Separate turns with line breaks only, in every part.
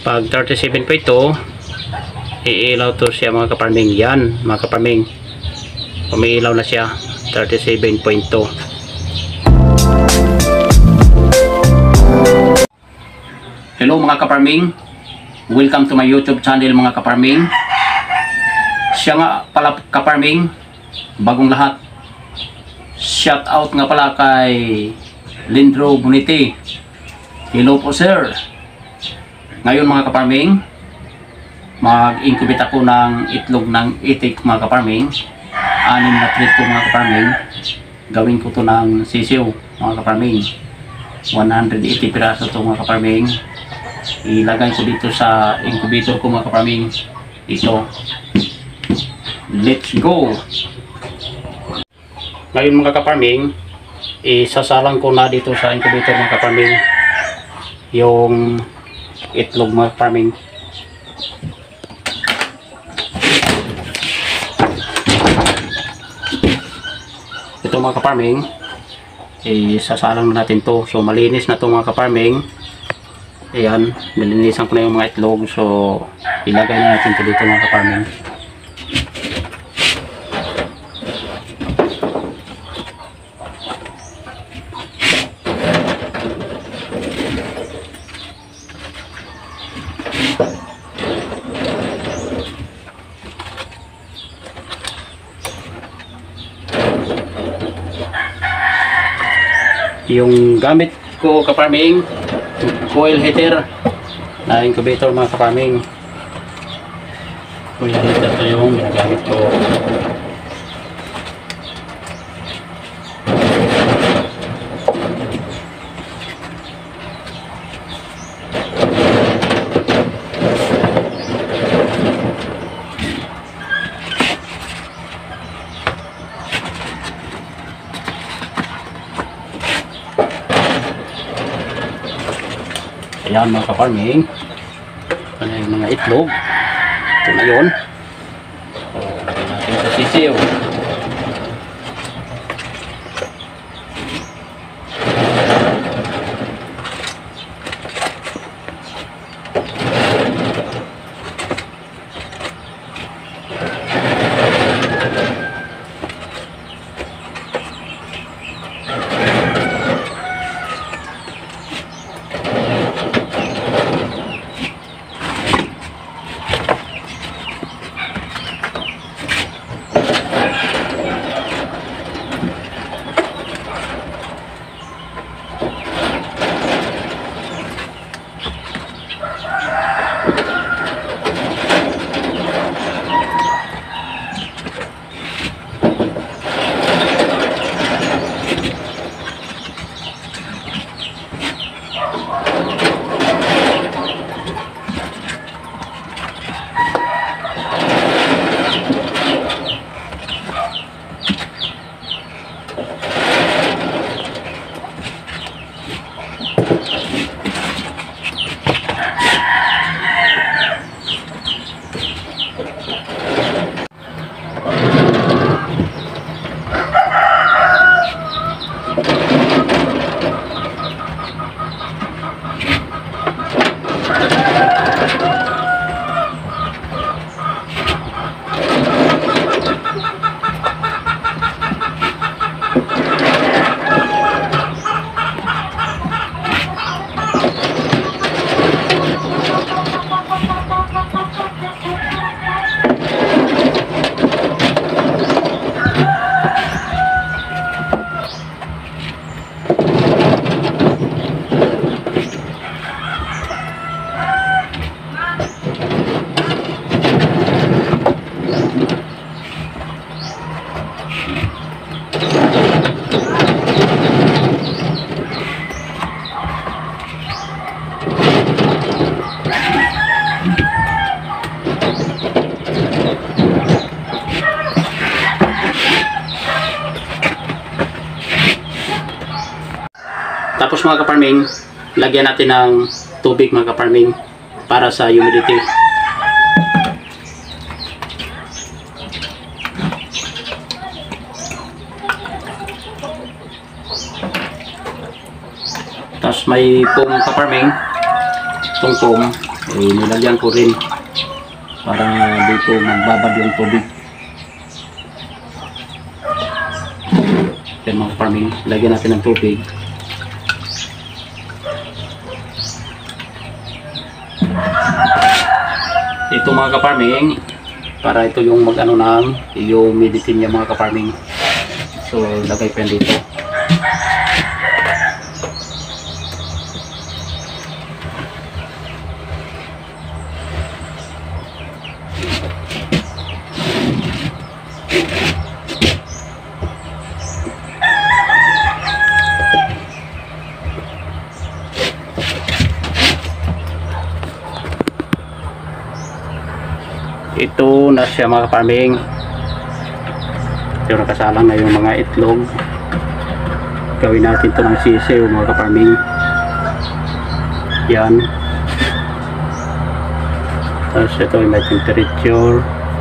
Pag 37.2, iilaw to siya mga kaparming. Yan mga kaparming, umiilaw na siya 37.2. Hello mga kaparming, welcome to my YouTube channel mga kaparming. Siya nga pala kaparming, bagong lahat, shout out nga pala kay Lindro Bonite. Hello po sir. Ngayon mga kaparming, mag-incubate ako ng itlog ng itik mga kaparming. 6 na treat ko mga kaparming. Gawin ko to ng sisiw mga kaparming. 180 piraso to mga kaparming. Ilagay ko dito sa incubator ko mga kaparming. Ito. Let's go! Ngayon mga kaparming, isasalang ko na dito sa incubator mga kaparming yung itlog mga kaparming. Ito mga kaparming, isasalang na natin to. So malinis na to mga kaparming. Ayan, nilinisan ko na yung mga itlog. So ilagay na natin to dito mga kaparming. Yung gamit ko kaparming, coil heater na incubator mga kaparming. Coil heater to yung ginagamit ko. Ayan mga kaparming, ano yung mga itlog. Ito na yun. Lagyan natin sa sisiw. Tapos mga kaparming, lagyan natin ng tubig mga kaparming para sa humidity. Tapos may foam kaparming. tungtong, nilagyan ko rin para dito magbabad yung tubig. Yan mga kaparming, lagyan natin ng tubig. Ito mga kaparming, para ito yung mag-ano ng humidity niya mga kaparming. So lagay ko yan dito. Ito na siya mga kaparming. Ito nakasalang na yung mga itlog. Gawin natin ito ng sisiw mga kaparming. Yan. Tapos ito ay may temperature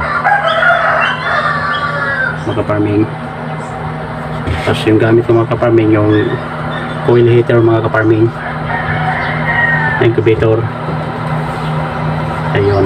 mga kaparming. Tapos yung gamit ng mga kaparming, yung coil heater mga kaparming, incubator. Ayun.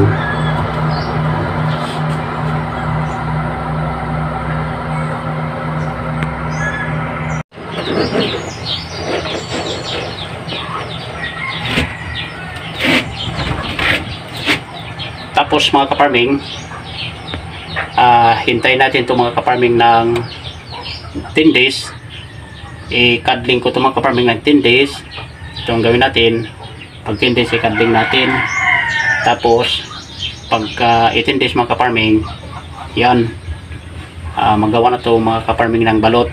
Tapos mga kaparming, hintayin natin ito mga kaparming ng 10 days. I-cuddling ko ito mga kaparming ng 10 days. Ito ang gawin natin. Pag 10 days i-cuddling natin. Tapos pagka 18 days mga kaparming, yan, magawa na ito mga kaparming ng balot.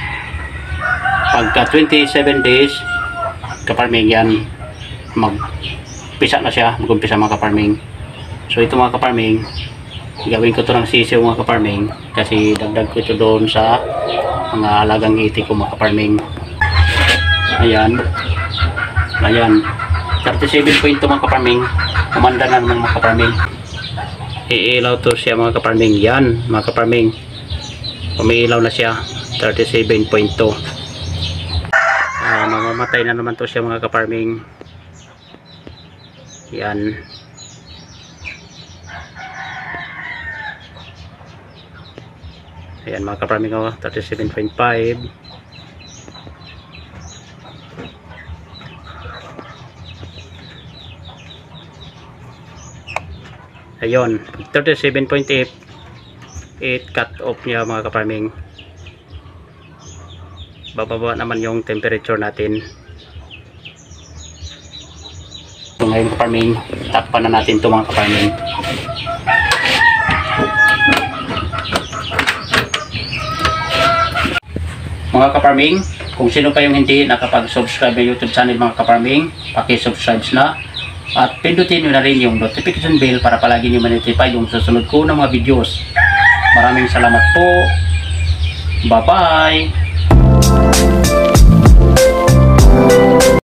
Pagka 27 days kaparming, yan, magpisa na siya, mag-umpisa mga kaparming. So ito mga kaparming, gawin ko ito ng sisiw mga kaparming, kasi dagdag ko ito doon sa mga alagang iti ko mga kaparming. Ayan, ayan, 37 point mga kaparming. Kumanda na naman mga kaparming. Iilaw to siya mga kaparming. Yan mga kaparming, umiilaw na siya, 37.2. Mamamatay na naman to siya mga kaparming. Yan. Ayan mga kaparming, 37.5. Ayun, 37.8 cut off niya mga kaparming. Bababa naman yung temperature natin. So ngayon kaparming, takpan na natin ito mga kaparming. Mga kaparming, kung sino pa yung hindi nakapag-subscribe ng YouTube channel mga kaparming, paki-subscribe na at pindutin nyo na rin yung notification bell para palagi nyo ma-notify yung susunod ko ng mga videos. Maraming salamat po. Bye bye.